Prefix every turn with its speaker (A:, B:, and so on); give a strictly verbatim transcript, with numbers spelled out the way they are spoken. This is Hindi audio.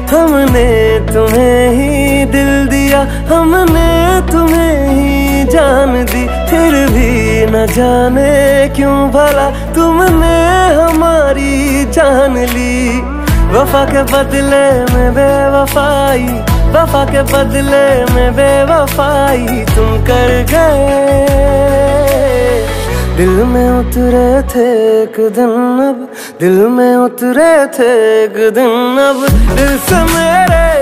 A: हमने तुम्हें ही दिल दिया, हमने तुम्हें ही जान दी, फिर भी न जाने क्यों भला तुमने हमारी जान ली। वफा के बदले में बेवफाई, वफा के बदले में बेवफाई तुम कर गए। दिल में उतरे थे एक दिन अब, दिल में उतरे थे एक दिन अब, दिल से मेरे